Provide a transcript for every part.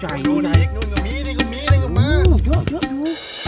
ญ่ตัวใหญ่นู่นก็มีนี่ก็มีนี่ก็มาเยอะเยอะดู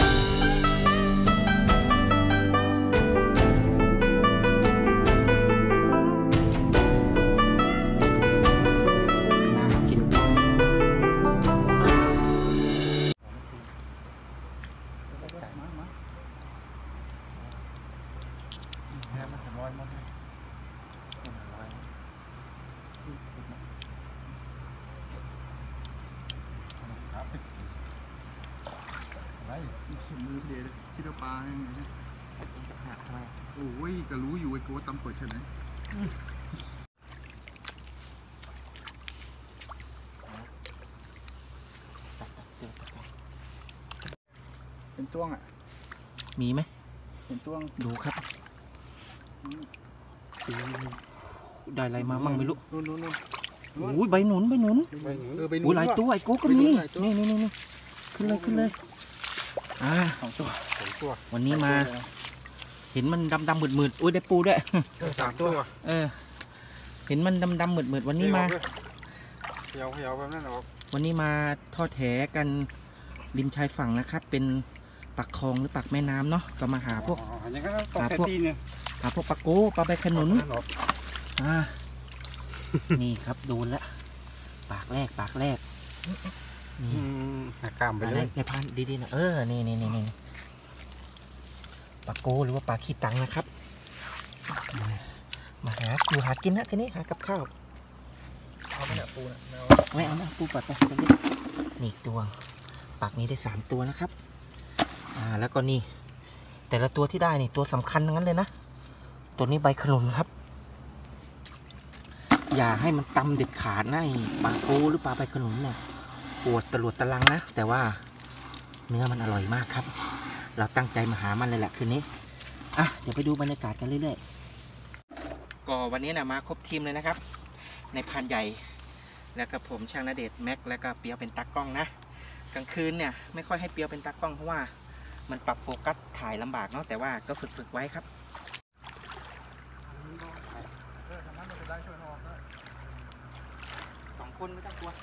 มือเดียวที่เราปลาให้เนี่ยโอ้ยก็รู้อยู่ไอ้โก้ตำเปิดใช่ไหมเป็นจ้วงอ่ะมีไหมเป็นจ้วงดูครับได้อะไรมามั่งไม่รู้โอ้ยใบหนุนโอ้ยหลายตัวไอ้โก้ก็มีนี่ขึ้นเลย2 ตัววันนี้มาเห็นมันดำมืดอุ้ยได้ปูด้วย 3 ตัวเห็นมันดำมืดวันนี้มาเหี่ยวแบบนั้นออกวันนี้มาทอดแหกันริมชายฝั่งนะครับเป็นปากคลองหรือปากแม่น้ำเนาะก็มาหาพวกปลาโก้ปลาใบขนุนนี่ครับโดนแล้วปากแรกนี่กล้ามไปเลยในพันดีๆนะนี่ปลาโก้หรือว่าปลาขี้ตังนะครับมาหากินนะคืนนี้หากับข้าวเอาไปเนี่ยปูนะไม่เอานะปูปัดไปนี่ตัวปากนี้ได้3 ตัวนะครับแล้วก็นี่แต่ละตัวที่ได้นี่ตัวสำคัญทั้งนั้นเลยนะตัวนี้ใบขนุนครับอย่าให้มันตำเด็ดขาดนะปลาโก้หรือปลาใบขนุนเนี่ยปวดตะหลวดตะลังนะแต่ว่าเนื้อมันอร่อยมากครับเราตั้งใจมาหามันเลยแหละคืนนี้เดี๋ยวไปดูบรรยากาศกันเรื่อยๆก็วันนี้นะมาครบทีมเลยนะครับในพานใหญ่แล้วก็ผมช่างณเดชน์แม็กแล้วก็เปียวเป็นตากล้องนะกลางคืนเนี่ยไม่ค่อยให้เปียวเป็นตากล้องเพราะว่ามันปรับโฟกัสถ่ายลำบากเนาะแต่ว่าก็ฝึกไว้ครับ2 คนไม่ต้องกลัว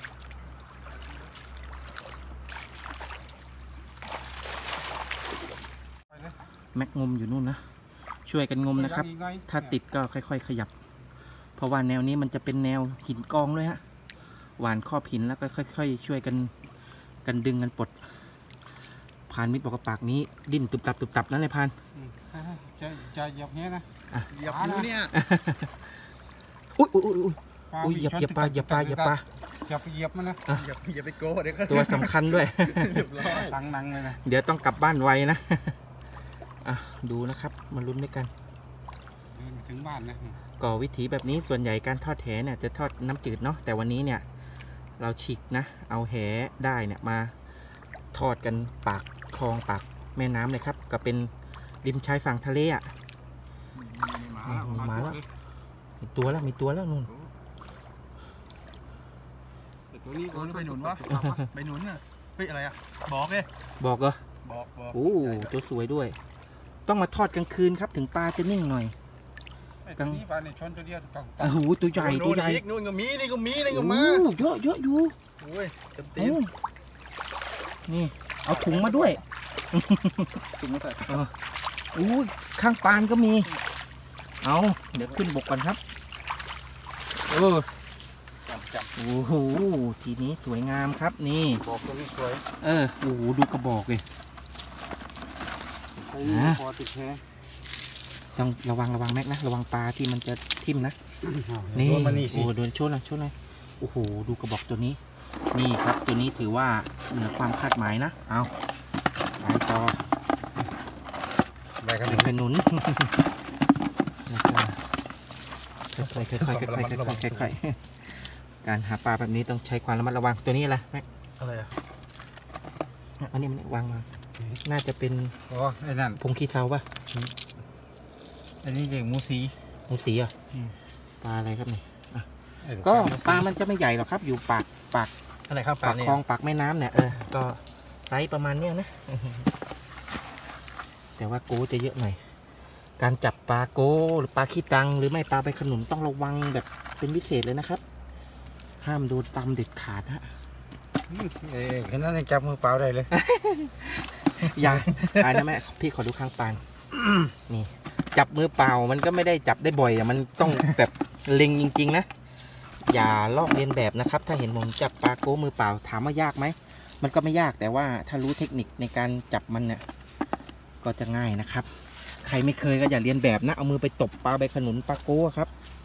แม็กงมอยู่นู่นนะช่วยกันงมนะครับถ้าติดก็ค่อยๆขยับเพราะว่าแนวนี้มันจะเป็นแนวหินกองเลยฮะหวานครอบหินแล้วก็ค่อยๆช่วยกันดึงกันปลดพานมิตรบอกว่าปากนี้ดิ้นตุบตับนั่นเลยพานจะเหยียบเนี้ยนะเหยียบมือเนี่ยอุ้ยเหยียบปลาอย่าไปเหยียบมันนะอย่าไปโก้เดี๋ยวตัวสำคัญด้วยนังเลยนะเดี๋ยวต้องกลับบ้านไวนะดูนะครับมาลุ้นด้วยกันถึงบ้านนะก่อวิถีแบบนี้ส่วนใหญ่การทอดแหเนี่ยจะทอดน้ำจืดเนาะแต่วันนี้เนี่ยเราฉีกนะเอาแหได้เนี่ยมาทอดกันปากคลองปากแม่น้ำเลยครับก็เป็นริมชายฝั่งทะเลมาแล้วมีตัวแล้วนู่นตัวนี้ใบหนุนวะใบหนุนน่ะอะไรอ่ะบอกเหรอบอกโอ้ตัวสวยด้วยต้องมาทอดกลางคืนครับถึงปลาจะนิ่งหน่อยกลางนี้ปลาเนี่ยชนตัวเดียวตัวใหญ่นู่นก็มีนี่ก็มาเยอะอยู่โอ้ยเต็มนี่เอาถุงมาด้วยถุงมาใส่ข้างปานก็มีเอาเดี๋ยวขึ้นบกก่อนครับโอ้โหทีนี้สวยงามครับนี่บอกตัวนี้สวยโอ้โหดูกระบอกเลยพอติดแฮต้องระวังแม็กนะระวังปลาที่มันจะทิ่มนะนี่โอ้โดนชนเลยโอ้โหดูกระบอกตัวนี้นี่ครับตัวนี้ถือว่าเหนือความคาดหมายนะเอาไปต่อใบขนุนค่อยการหาปลาแบบนี้ต้องใช้ความระมัดระวังตัวนี้อะไรอันนี้มันวางมาน่าจะเป็นไอ้นั่นพงขี้เซาป่ะอันนี้เรียกมูสีอ่ะปลาอะไรครับนี่ก็ปลามันจะไม่ใหญ่หรอกครับอยู่ปากอะไรครับปากคลองปากแม่น้ำเนี่ยก็ไซส์ประมาณเนี้ยนะแต่ว่าโก้จะเยอะหน่อยการจับปลาโก้หรือปลาขี้ตังหรือไม่ปลาใบขนุนต้องระวังแบบเป็นพิเศษเลยนะครับห้ามโดนตำเด็ดขาดฮะแค่นั้นยังจับมือเปล่าได้เลยอย่านะแม่พี่ขอดูข้างปานนี่จับมือเปล่ามันก็ไม่ได้จับได้บ่อยอะมันต้องแบบเล็งจริงๆนะอย่าลอกเลียนแบบนะครับถ้าเห็นผมจับปลาโก้มือเปล่าถามว่ายากไหมมันก็ไม่ยากแต่ว่าถ้ารู้เทคนิคในการจับมันเนี่ยก็จะง่ายนะครับใครไม่เคยก็อย่าเรียนแบบนะเอามือไปตบปลาใบขนุนปลาโก้ครับ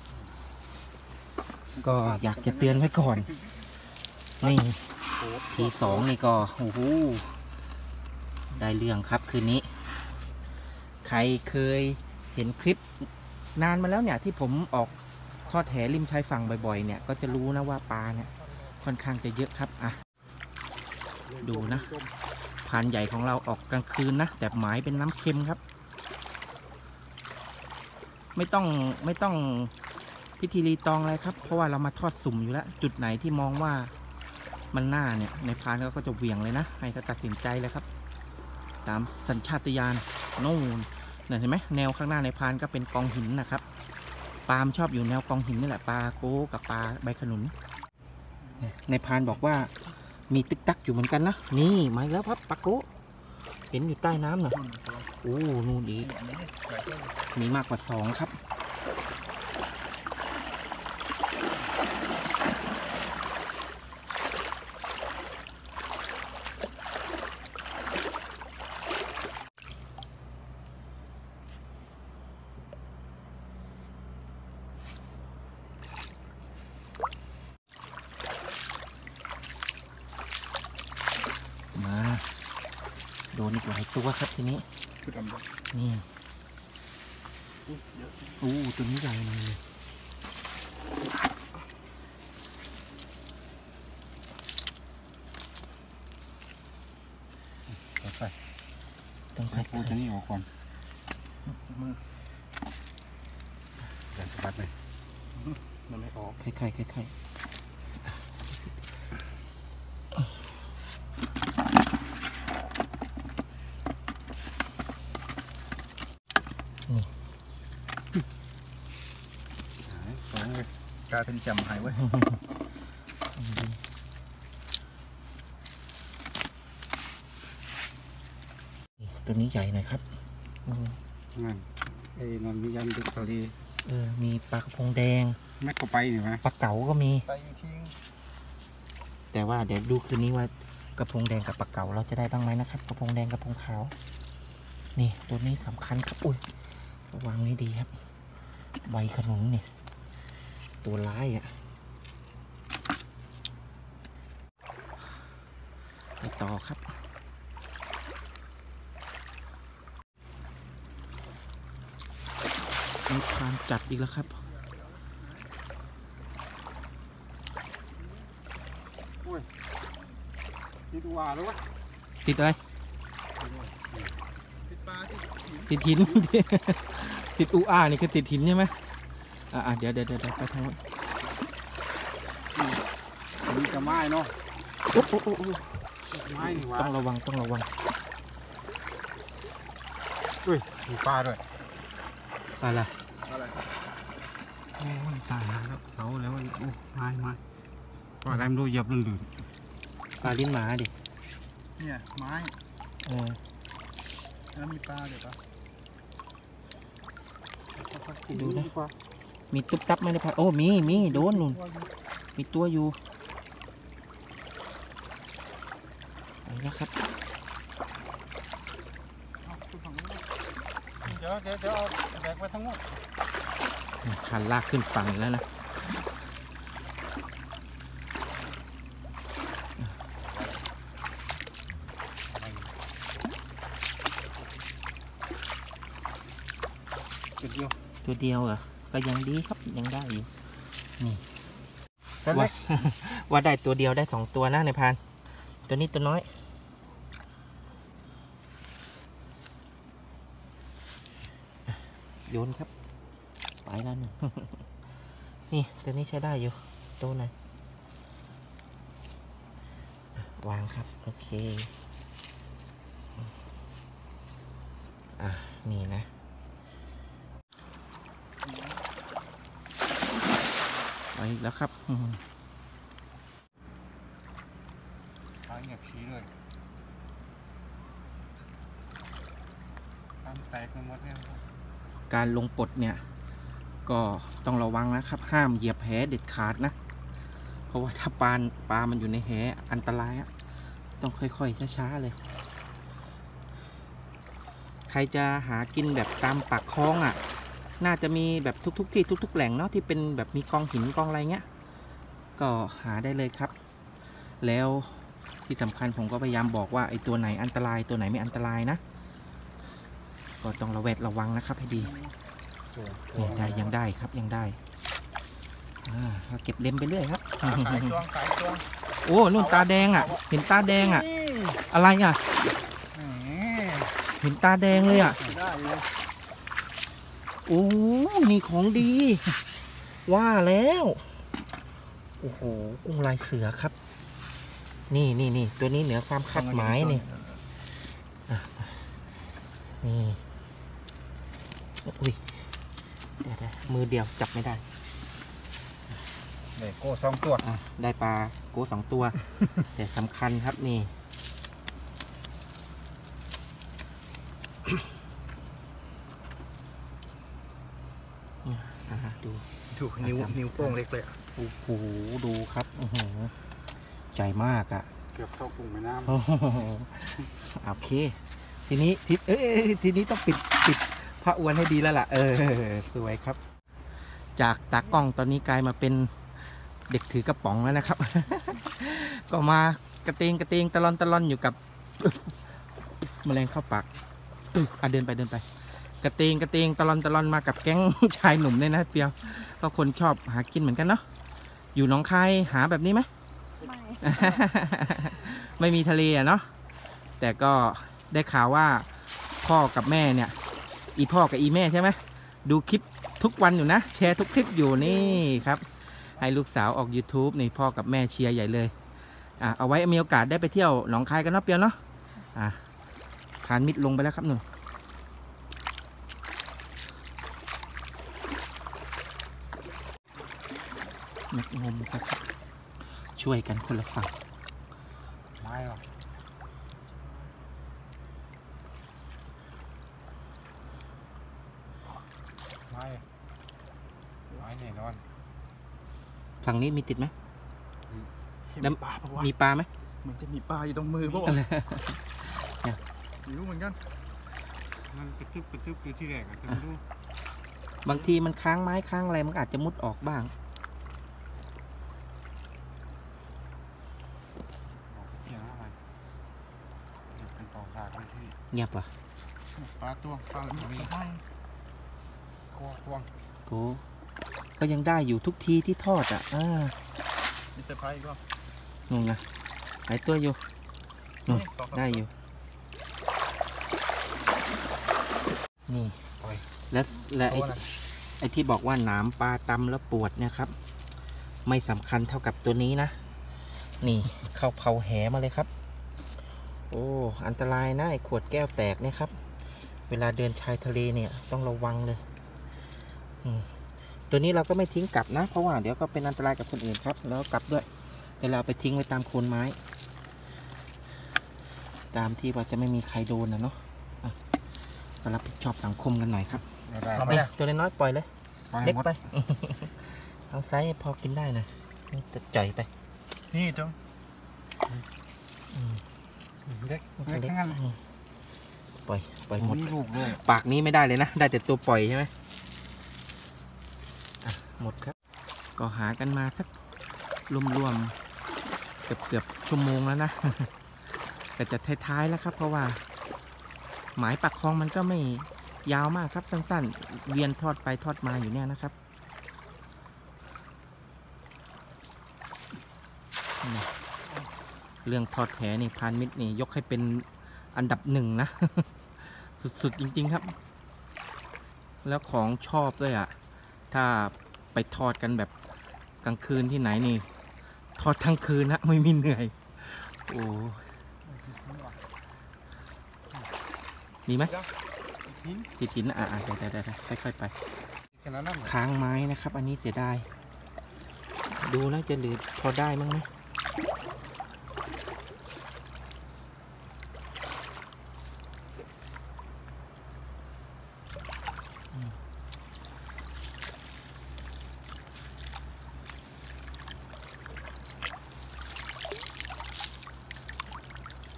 ก็อยากจะเตือนไว้ก่อนนี่ทีสองนี่ก็โอ้โหได้เรื่องครับคืนนี้ใครเคยเห็นคลิปนานมาแล้วเนี่ยที่ผมออกทอดแหริมชายฝั่งบ่อยๆเนี่ยก็จะรู้นะว่าปลาเนี่ยค่อนข้างจะเยอะครับอ่ะดูนะพานใหญ่ของเราออกกลางคืนนะแต่หมายเป็นน้ำเค็มครับไม่ต้องพิธีรีตองอะไรครับเพราะว่าเรามาทอดสุ่มอยู่แล้วจุดไหนที่มองว่ามันหน้าเนี่ยในพานก็จะเหวี่ยงเลยนะให้เขาตัดสินใจเลยครับตามสัญชาตญาณนู่นเห็นไหมแนวข้างหน้าในพานก็เป็นกองหินนะครับปลามชอบอยู่แนวกองหินนี่แหละปลาโก้กับปลาใบขนุนในพานบอกว่ามีตึกตักอยู่เหมือนกันนะนี่มาแล้วครับปลาโก้เห็นอยู่ใต้น้ำน่ะโอ้นู่นอีกมีมากกว่า2ครับมาโดนอีกหลายตัวครับทีนี้นี่ตัวนี้ใหญ่เลยต้องใส่ปูจะนี่ออกก่อนมืออย่าสะบัดเลยมันไม่ออกค่อยสองเลยกลายเป็นจำหายไว้ตัวนี้ใหญ่หน่อยครับนั่นไอ้นอนมียันดึกทะเลมีปลากระพงแดงแม็กก็ไปอยู่นะปลาเก๋าก็มีไปทิ้งแต่ว่าเดี๋ยวดูคืนนี้ว่ากระพงแดงกับปลาเก๋าเราจะได้บ้างไหมนะครับกระพงแดงกระพงขาวนี่ตัวนี้สำคัญครับอุ้ยระวังนี่ดีครับใบขนุนนี่ตัวร้ายอ่ะไปต่อครับมีพานจัดอีกแล้วครับติดว่าหรือวะติดอะไรติดปลาติดหิน ติดนี่คือติดหินใช่ไหมเดี๋ยวไปทางนู้นนี่จะไม้เนาะไม้นี่วะต้องระวังอุ้ยมีปลาด้วยปลาอะไรโอ้ยตายแล้วเสาแล้วโอ้ไม้ปลาอะไรไม่รู้เหยียบลื่นปลาลิ้นหมาดิเนี่ยไม้แล้วมีปลาเดี๋ยวปะดูนะมีตุ๊บตับไหมในพานโอ้มีโดนนุ่นมีตัวอยู่นี่นะครับเดี๋ยวเอาแบกไปทั้งหมดคันลากขึ้นฝั่งแล้วนะตัวเดียวเหรอก็ยังดีครับยังได้อยู่นี่ว่าได้ตัวเดียวได้2ตัวนะในพานตัวนี้ตัวน้อยโยนครับไปแล้วนึงนี่ตัวนี้ใช้ได้อยู่ตัวไหนวางครับโอเคนี่นะไปแล้วครับาเงียบขี้เลยตามแตกไปหมดเนี่ยการลงปลดเนี่ยก็ต้องระวังนะครับ ห้ามเหยียบแหเด็ดขาดนะ เพราะว่าถ้าปลามันอยู่ในแหอันตรายอะต้องค่อยๆช้าๆเลย ใครจะหากินแบบตามปากคลองอ่ะน่าจะมีแบบทุกๆที่ทุกๆแหล่งเนาะที่เป็นแบบมีกองหินกองอะไรเงี้ยก็หาได้เลยครับ แล้วที่สำคัญผมก็พยายามบอกว่าไอ้ตัวไหนอันตรายตัวไหนไม่อันตรายนะก็ต้องระวังนะครับให้ดีนี่ได้ยังได้ครับยังได้เราเก็บเล็มไปเรื่อยครับสายจ้วงสายจ้วงโอ้นู่นตาแดงอ่ะเห็นตาแดงอ่ะอะไรอ่ะเห็นตาแดงเลยอ่ะได้เลยโอ้นี่ของดี ว่าแล้วโอ้โหกุ้งลายเสือครับนี่ตัวนี้เหนือความคาดหมายนี่นี่อุ้ยเดี๋ยวมือเดียวจับไม่ได้เด็กโก้2 ตัวได้ปลาโก้2 ตัว แต่สำคัญครับนี่ดูนิ้วโป้งเล็กเลยโอ้โหดูครับใจมากอ่ะเกือบเข้ากุ้งแม่น้โอเคทีนี้ทีนี้ต้องปิดพระอวนให้ดีแล้วล่ะสวยครับ จากตากล้องตอนนี้กลายมาเป็นเด็กถือกระป๋องแล้วนะครับ ก็มากระเตงตะลอนอยู่กับ แมลงเข้าปากเดินไปกระเตงตะลอนมากับแก๊งชายหนุ่มเนี่ยนะเปียวก็คนชอบหากินเหมือนกันเนาะอยู่หนองคายหาแบบนี้ไหมไม่ไม่มีทะเลอะเนาะแต่ก็ได้ข่าวว่าพ่อกับแม่เนี่ยอีพ่อกับอีแม่ใช่ไหมดูคลิปทุกวันอยู่นะแชร์ทุกคลิปอยู่นี่ครับให้ลูกสาวออก YouTube นี่พ่อกับแม่เชียร์ใหญ่เลยเอาไว้มีโอกาสได้ไปเที่ยวหนองคายกันเนาะเปียวเนาะผ่านมิดลงไปแล้วครับหนุ่มนักงมครับช่วยกันคนละฝั่งำไม้หรอไม้แน่นอนฝั่งนี้มีติดไหมมีปลาปะวะมีปลาไหมเหมือนจะมีปลาอยู่ตรงมือปะวะไม่รู้เหมือนกันมันกระตึบอยู่ที่แรกอะแต่ไม่รู้บางทีมันค้างไม้ค้างอะไรมันอาจจะมุดออกบ้างเกี่ยวอะไรเป็นปลาปลาอะไรที่เงียบว่ะปลาตัวปลามีกวางโอ้ก็ยังได้อยู่ทุกทีที่ทอดมีเซอร์ไพรส์ก็นู่นนะหลายตัวอยู่นู่นได้อยู่นี่และไอ้ที่บอกว่าหนามปลาตำแล้วปวดเนี่ยครับไม่สำคัญเท่ากับตัวนี้นะนี่เข้าเผาแหมาเลยครับโอ้อันตรายนะไอ้ขวดแก้วแตกเนี่ยครับเวลาเดินชายทะเลเนี่ยต้องระวังเลยตัวนี้เราก็ไม่ทิ้งกลับนะเพราะว่าเดี๋ยวก็เป็นอันตรายกับคนอื่นครับแล้วกลับด้วยเวลาไปทิ้งไว้ตามโคนไม้ตามที่ว่าจะไม่มีใครโดนนะเนาะก็รับผิดชอบสังคมกันหน่อยครับตัวน้อยๆปล่อยเลยเล็กไป เอาไซส์พอกินได้นะจะจ่อยไปนี่จ้งเล็กงั้นปล่อยหมดลูกเลยปากนี้ไม่ได้เลยนะได้แต่ตัวปล่อยใช่ไหมหมดครับก็หากันมาสักรวมเกือบชั่วโมงแล้วนะ แต่จะท้ายๆแล้วครับเพราะว่าหมายปักคลองมันก็ไม่ยาวมากครับสั้นๆเวียนทอดไปทอดมาอยู่เนี่ยนะครับเรื่องทอดแหนี่พานมิตรนี่ยกให้เป็นอันดับ1นะ สุดๆจริงๆครับแล้วของชอบด้วยถ้าไปทอดกันแบบกลางคืนที่ไหนนี่ทอดทั้งคืนนะไม่มีเหนื่อยโอ้มีไหมติดหินได้ค่อยๆไปค้างไม้นะครับอันนี้เสียดายดูแล้วจะเหลือพอได้มั้งไหม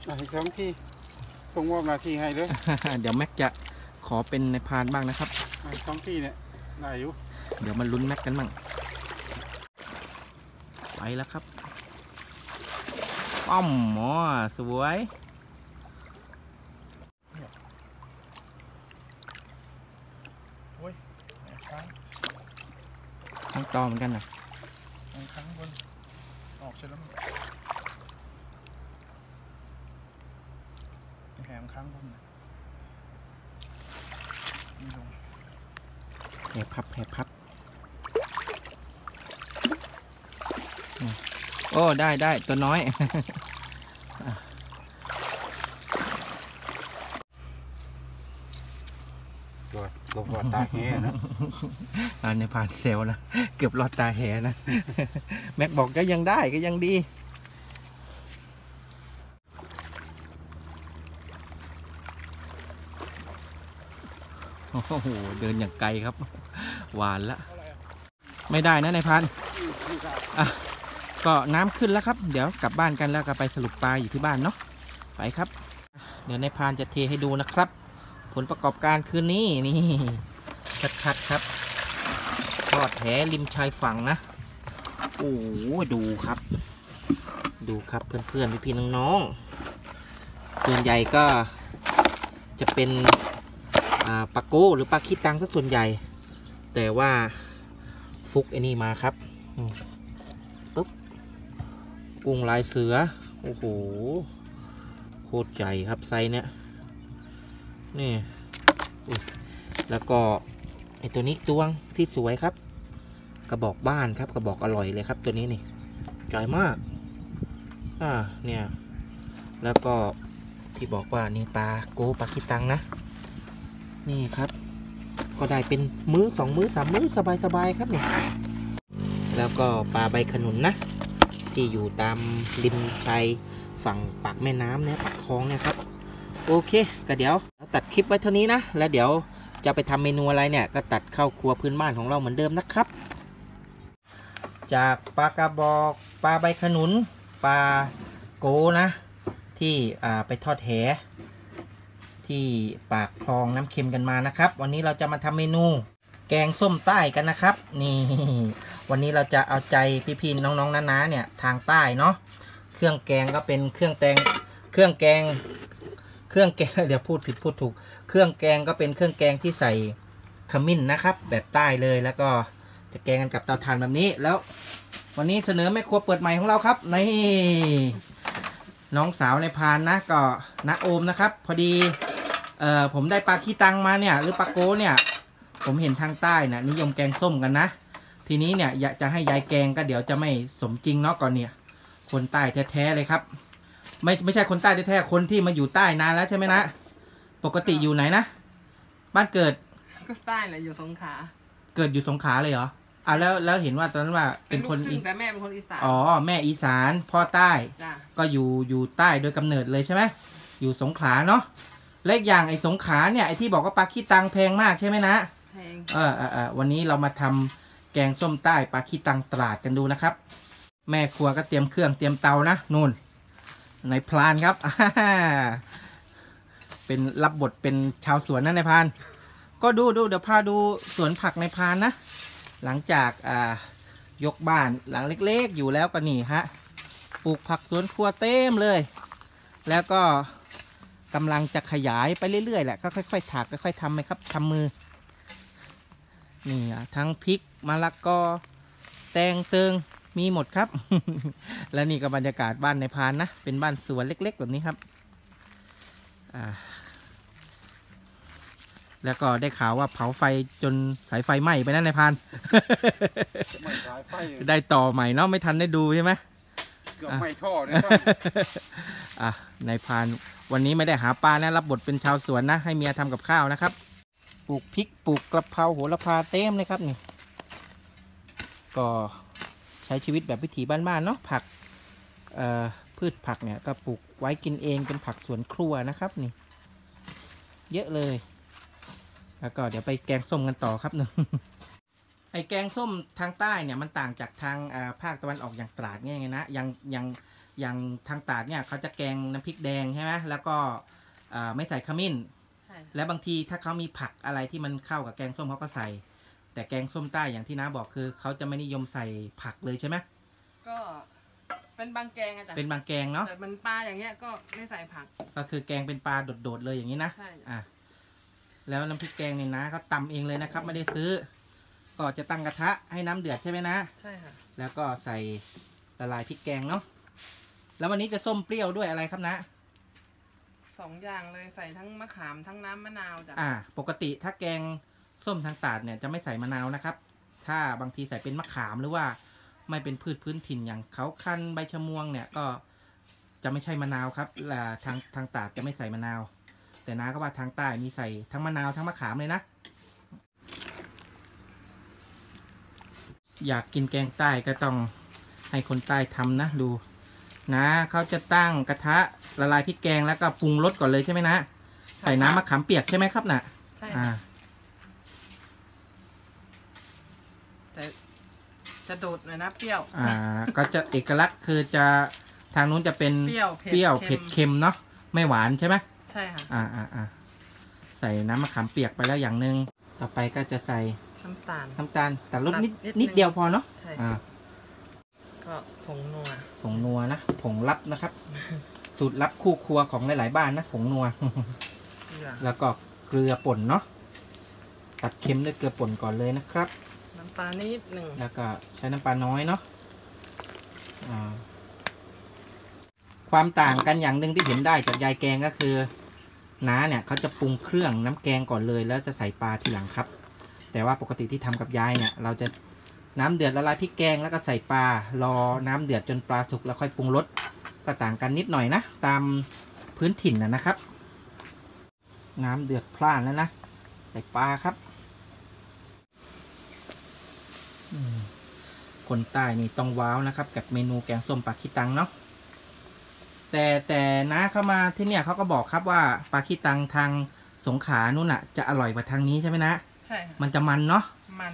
สองที่ส่งมอบหน้าที่ให้เลยเดี๋ยวแม็กจะขอเป็นในพานบ้างนะครับสองที่เนี่ยได้อยู่เดี๋ยวมาลุ้นแม็กกันบ้างไปแล้วครับป้อมหมอสวยทั้งตอเหมือนกันนะครั้งบนออกเสร็จแล้วแหมครั้งบนนี่ลงแผ่พับแผ่พับโอ้ได้ตัวน้อยลงรอดตาแห่นะในผ่านเซลนะเกือบรอดตาแหนะ แม็กบอกก็ยังได้ก็ยังดีโอ้โหเดินอย่างไกลครับหวานละไม่ได้นะนายพันอ่ะก็น้ำขึ้นแล้วครับเดี๋ยวกลับบ้านกันแล้วก็ไปสรุปปลาอยู่ที่บ้านเนาะไปครับเดี๋ยวนายพานจะเทให้ดูนะครับผลประกอบการคืนนี้นี่ชัดๆครับทอดแหริมชายฝั่งนะโอ้ดูครับเพื่อนๆพี่ๆน้องๆส่วนใหญ่ก็จะเป็นปลาโก้หรือปลาขี้ตังซะส่วนใหญ่แต่ว่าฟุกไอ้นี่มาครับปุ๊บกุ้งลายเสือโอ้โหโคตรใหญ่ครับไซส์เนี้ยนี่แล้วก็ไอตัวนี้ตวงที่สวยครับกระบอกบ้านครับกระบอกอร่อยเลยครับตัวนี้นี่ใหญ่มากเนี่ยแล้วก็ที่บอกว่านี่ปลาโกปลาขี้ตังนะนี่ครับก็ได้เป็นมื้อ2 มื้อ 3 มื้อสบายๆครับเนี่ยแล้วก็ปลาใบขนุนนะที่อยู่ตามริมชายฝั่งปากแม่น้ำเนี่ยปากคลองเนี่ยครับโอเคก็เดี๋ยวตัดคลิปไว้เท่านี้นะแล้วเดี๋ยวจะไปทำเมนูอะไรเนี่ยก็ตัดเข้าครัวพื้นบ้านของเราเหมือนเดิมนะครับ จากปลากระบอกปลาใบขนุนปลาโกนะที่ไปทอดแหที่ปากคลองน้ำเค็มกันมานะครับวันนี้เราจะมาทำเมนูแกงส้มใต้กันนะครับนี่วันนี้เราจะเอาใจพี่ๆน้องๆน้าๆเนี่ยทางใต้เนาะเครื่องแกงก็เป็นเครื่องแกงเดี๋ยวพูดผิดพูดถูกเครื่องแกงก็เป็นเครื่องแกงที่ใส่ขมิ้นนะครับแบบใต้เลยแล้วก็จะแกงกันกับเตาถ่านแบบนี้แล้ววันนี้เสนอแม่ครัวเปิดใหม่ของเราครับนี่น้องสาวในพานนะก็ณโอมนะครับพอดีผมได้ปลาขี้ตังมาเนี่ยหรือปลาโก้เนี่ยผมเห็นทางใต้นะนิยมแกงส้มกันนะทีนี้เนี่ยอยากจะให้ยายแกงก็เดี๋ยวจะไม่สมจริงเนาะก่อนเนี่ยคนใต้แท้ๆเลยครับไม่ใช่คนใต้แท้ๆคนที่มาอยู่ใต้นานแล้วใช่ไหมนะปกติอยู่ไหนนะบ้านเกิดก็ใต้แหละอยู่สงขลาเกิดอยู่สงขลาเลยเหรอแล้วเห็นว่าตอนนั้นว่าเป็นคนแต่แม่เป็นคนอีสานแม่อีสานพ่อใต้ก็อยู่ใต้โดยกำเนิดเลยใช่ไหมอยู่สงขลาเนาะและอย่างไอ้สงขลาเนี่ยไอ้ที่บอกว่าปลาขี้ตังแพงมากใช่ไหมนะแพงวันนี้เรามาทำแกงส้มใต้ปลาขี้ตังตราดกันดูนะครับแม่ครัวก็เตรียมเครื่องเตรียมเตานะนู่นในพลานครับเป็นรับบทเป็นชาวสวนนะในพลานก็ดูเดี๋ยวพาดูสวนผักในพลานนะหลังจากยกบ้านหลังเล็กๆอยู่แล้วก็นี่ฮะปลูกผักสวนครัวเต็มเลยแล้วก็กำลังจะขยายไปเรื่อยๆแหละก็ค่อยๆถากค่อยๆทำไหมครับทำมือนี่ทั้งพริกมะละกอแตงเติงมีหมดครับ และนี่ก็บรรยากาศบ้านในพานนะเป็นบ้านสวนเล็กๆแบบนี้ครับแล้วก็ได้ข่าวว่าเผาไฟจนสายไฟไหม้ไปนั่นในพาน ได้ต่อใหม่เนาะไม่ทันได้ดูใช่ไหมเกือบไม่ท่อเลยในพานวันนี้ไม่ได้หาปลานะรับบทเป็นชาวสวนนะให้เมียทำกับข้าวนะครับปลูกพริกปลูกกระเพราโหระพาเต็มเลยครับนี่ก็ใช้ชีวิตแบบวิถีบ้านๆเนาะผักพืชผักเนี่ยก็ปลูกไว้กินเองเป็นผักสวนครัวนะครับนี่เยอะเลยแล้วก็เดี๋ยวไปแกงส้มกันต่อครับหนึ่งไอ้แกงส้มทางใต้เนี่ยมันต่างจากทางภาคตะวันออกอย่างตราดเนี่ยไงนะอย่างทางตราดเนี่ยเขาจะแกงน้ำพริกแดงใช่ไหมแล้วก็ไม่ใส่ขมิ้นใช่และบางทีถ้าเขามีผักอะไรที่มันเข้ากับแกงส้มเขาก็ใส่ แต่แกงส้มใต้อย่างที่น้าบอกคือเขาจะไม่นิยมใส่ผักเลยใช่ไหมก็เป็นบางแกงอะจ้ะเป็นบางแกงเนาะแต่มันปลาอย่างเงี้ยก็ไม่ใส่ผักก็คือแกงเป็นปลาโดดๆเลยอย่างนี้นะใช่แล้วน้ำพริกแกงเนี่ยนะเขาตำเองเลยนะครับไม่ได้ซื้อ ก็จะตั้งกระทะให้น้ำเดือดใช่ไหมนะใช่ค่ะแล้วก็ใส่ละลายพริกแกงเนาะแล้ววันนี้จะส้มเปรี้ยวด้วยอะไรครับนะ 2 อย่างเลยใส่ทั้งมะขามทั้งน้ำมะนาวจ้ะปกติถ้าแกงส้มทางตราดเนี่ยจะไม่ใส่มะนาวนะครับ ถ้าบางทีใส่เป็นมะขามหรือว่าไม่เป็นพืชพื้นถิ่นอย่างเขาคั้นใบชะมวงเนี่ยก็จะไม่ใช่มะนาวครับทางตราดจะไม่ใส่มะนาว แต่น้าก็ว่าทางใต้มีใส่ทั้งมะนาวทั้งมะขามเลยนะ อยากกินแกงใต้ก็ต้องให้คนใต้ทำนะดูนะเขาจะตั้งกระทะละลายพริกแกงแล้วก็ปรุงรสก่อนเลยใช่ไหมนะใส่น้ำมะขามเปียกใช่ไหมครับน่ะใช่อ่าแต่จะโดดหน่อยนะเปรี้ยวก็จะเอกลักษณ์คือจะทางนู้นจะเป็นเปรี้ยวเผ็ดเค็มเนาะไม่หวานใช่ไหมใช่ค่ะใส่น้ำมะขามเปียกไปแล้วอย่างหนึ่งต่อไปก็จะใส่น้ำตาลแต่รสนิดนิดนึงนิดเดียวพอเนาะใช่อ่าก็ผงนัวผงนัวนะผงลับนะครับ สูตรลับคู่ครัวของหลายๆบ้านนะผงนัวเกลือแล้วก็เกลือป่นเนาะตัดเค็มด้วยเกลือป่นก่อนเลยนะครับน้ำปลานิดหนึ่งแล้วก็ใช้น้ำปลาน้อยเนาะความต่างกันอย่างหนึ่งที่เห็นได้จากยายแกงก็คือน้าเนี่ยเขาจะปรุงเครื่องน้ำแกงก่อนเลยแล้วจะใส่ปลาทีหลังครับ แต่ว่าปกติที่ทำกับยายเนี่ยเราจะน้ำเดือดละลายพริกแกงแล้วก็ใส่ปลารอน้ำเดือดจนปลาสุกแล้วค่อยปรุงรสก็ต่างกันนิดหน่อยนะตามพื้นถิ่นนะครับ น้ำเดือดพล่านแล้วนะใส่ปลาครับคนใต้นี่ต้องว้าวนะครับกับเมนูแกงส้มปลาขี้ตังเนาะแต่น้าเข้ามาที่เนี่ยเขาก็บอกครับว่าปลาขี้ตังทางสงขลานู่นน่ะจะอร่อยกว่าทางนี้ใช่ไหมนะใช่ค่ะมันจะมันเนาะมัน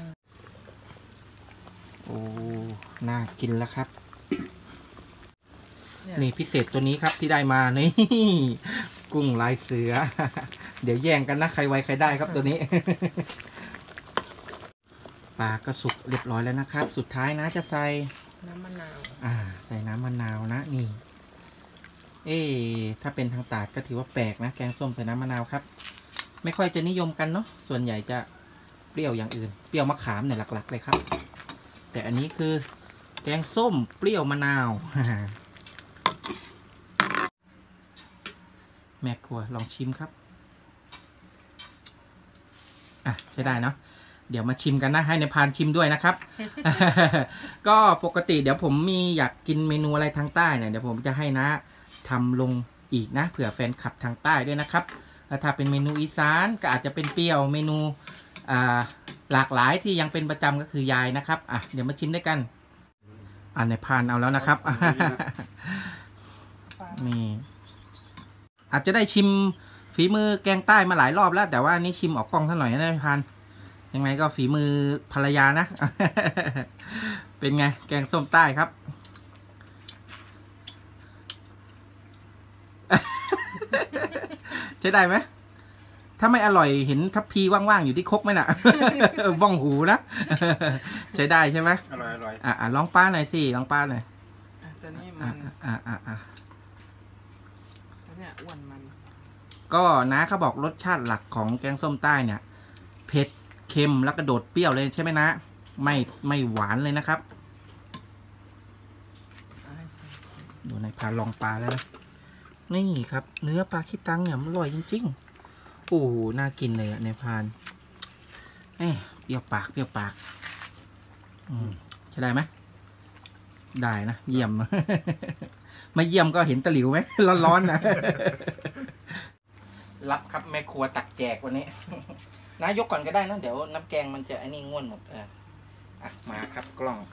โอ้น่ากินแล้วครับเนี่ยนี่พิเศษตัวนี้ครับที่ได้มานี่ กุ้งลายเสือ เดี๋ยวแย่งกันนะใครไวใครได้ครับตัวนี้ ปลาก็สุกเรียบร้อยแล้วนะครับ สุดท้ายนะจะใส่น้ำมะนาวใส่น้ำมะนาวนะนี่ ถ้าเป็นทางตราดก็ถือว่าแปลกนะแกงส้มใส่น้ำมะนาวครับ ไม่ค่อยจะนิยมกันเนาะส่วนใหญ่จะเปรี้ยวอย่างอื่นเปรี้ยวมะขามเนี่ยหลักๆเลยครับ แต่อันนี้คือแกงส้มเปรี้ยวมะนาว แม่ครัวลองชิมครับใช้ได้เนาะเดี๋ยวมาชิมกันนะให้ในพานชิมด้วยนะครับ ก็ปกติเดี๋ยวผมมีอยากกินเมนูอะไรทางใต้เนี่ยเดี๋ยวผมจะให้นะทำลงอีกนะเผื่อแฟนคลับทางใต้ด้วยนะครับแล้วถ้าเป็นเมนูอีสานก็อาจจะเป็นเปรี้ยวเมนูหลากหลายที่ยังเป็นประจำก็คือยายนะครับเดี๋ยวมาชิมด้วยกันในพานเอาแล้วนะครับ นี่อาจจะได้ชิมฝีมือแกงใต้มาหลายรอบแล้วแต่ว่านี่ชิมออกกล้องท่านหน่อยนะในพานยังไงก็ฝีมือภรรยานะ เป็นไงแกงส้มใต้ครับ ใช้ได้ไหมถ้าไม่อร่อยเห็นทัพพีว่างๆอยู่ที่ครกไหมน่ะ บ้องหูนะ ใช้ได้ใช่ไหมอร่อยอร่อยลองป้าหน่อยสิลองป้าหน่อยตัวนี้มัน ตัวเนี้ยอ้วนมันก็นะเขาบอกรสชาติหลักของแกงส้มใต้เนี่ยเผ็ดเค็มแล้วก็โดดเปรี้ยวเลยใช่ไหมนะไม่หวานเลยนะครับดูในพานลองปลาแล้วนะนี่ครับเนื้อปลาขี้ตังเนี่ยมันอร่อยจริงๆโอ้น่ากินเลยในพานเปรี้ยวปากใช่ได้ไหมได้นะเยี่ยม ไม่เยี่ยมก็เห็นตะหลิวไหม ร้อนๆนะ รับครับแม่ครัวตักแจกวันนี้ นะยกก่อนก็ได้นะเดี๋ยวน้ำแกงมันจะอันนี้ง่วนหมดมาครับกล้อง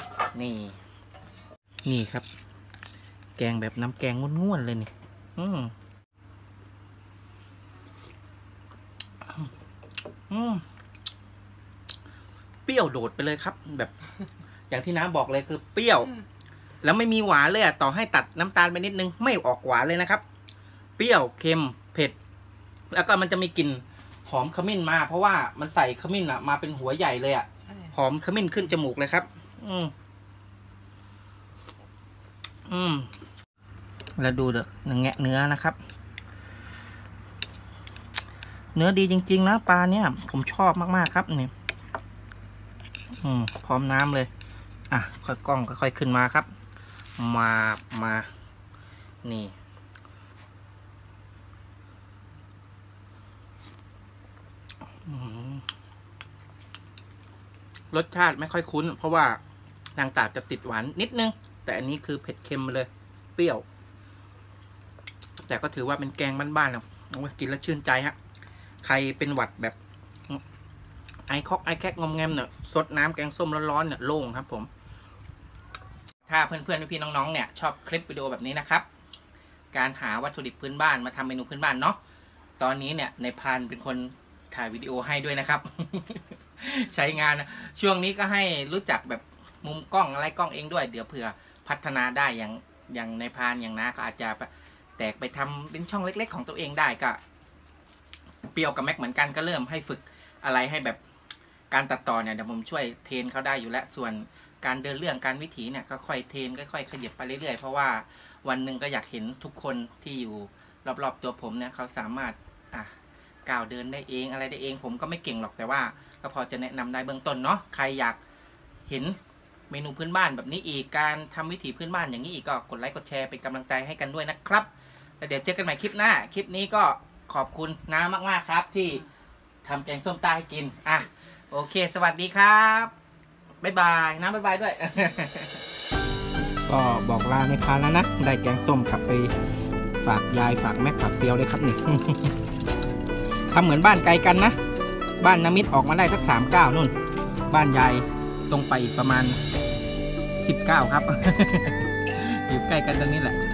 นี่ครับ แกงแบบน้ำแกงง่วนๆเลยนี่เปรี้ยวโดดไปเลยครับ แบบ อย่างที่น้าบอกเลยคือเปรี้ยว แล้วไม่มีหวานเลยอ่ะต่อให้ตัดน้ำตาลไปนิดนึงไม่ออกหวานเลยนะครับ เปรี้ยวเค็มเผ็ด แล้วก็มันจะมีกลิ่นหอมขมิ้นมา เพราะว่ามันใส่ขมิ้นอ่ะมาเป็นหัวใหญ่เลยอ่ะหอมขมิ้นขึ้นจมูกเลยครับ แล้วดูเด้อแงะเนื้อนะครับ เนื้อดีจริงๆนะปลาเนี่ยผมชอบมากๆครับนี่พร้อมน้ำเลยอ่ะค่อยกล้องค่อยๆขึ้นมาครับมานี่รสชาติไม่ค่อยคุ้นเพราะว่านางตาดจะติดหวานนิดนึงแต่อันนี้คือเผ็ดเค็มเลยเปรี้ยวแต่ก็ถือว่าเป็นแกงบ้านๆนะกินแล้วชื่นใจฮะใครเป็นหวัดแบบไอแคกงอมแงมเนี่ยสดน้ำแกงส้มร้อนๆเนี่ยโล่งครับผมถ้าเพื่อนๆพี่ๆน้องๆเนี่ยชอบคลิปวิดีโอแบบนี้นะครับการหาวัตถุดิบพื้นบ้านมาทำเมนูพื้นบ้านเนาะตอนนี้เนี่ยในพานเป็นคนถ่ายวิดีโอให้ด้วยนะครับ ใช้งานช่วงนี้ก็ให้รู้จักแบบมุมกล้องอะไรกล้องเองด้วยเดี๋ยวเผื่อพัฒนาได้อย่างในพานอย่างน้าก็อาจจะแตกไปทำเป็นช่องเล็กๆของตัวเองได้ก็เปรี้ยวกับแม็กเหมือนกันก็เริ่มให้ฝึกอะไรให้แบบการตัดต่อเนี่ยเดี๋ยวผมช่วยเทรนเขาได้อยู่แล้วส่วนการเดินเรื่องการวิถีเนี่ยก็ค่อยเทรนค่อยๆขยับไปเรื่อยๆเพราะว่าวันหนึ่งก็อยากเห็นทุกคนที่อยู่รอบๆตัวผมเนี่ยเขาสามารถก้าวเดินได้เองอะไรได้เองผมก็ไม่เก่งหรอกแต่ว่าก็พอจะแนะนำได้เบื้องต้นเนาะใครอยากเห็นเมนูพื้นบ้านแบบนี้อีกการทำวิถีพื้นบ้านอย่างนี้อีกก็กดไลค์กดแชร์เป็นกำลังใจให้กันด้วยนะครับแล้วเดี๋ยวเจอกันใหม่คลิปหน้าคลิปนี้ก็ขอบคุณน้ามากๆครับที่ทำแกงส้มใต้ให้กินโอเคสวัสดีครับบ๊ายบายน้ำบ๊ายบายด้วย ก็บอกลาในพานแล้วนะได้แกงส้มกลับไปฝากยายฝากแม่ฝากเปียวเลยครับนี่ ทำเหมือนบ้านไกลกันนะบ้านน้ำมิตรออกมาได้สัก39นู่นบ้านยายตรงไปอีกประมาณ19ครับ อยู่ใกล้กันตรงนี้แหละ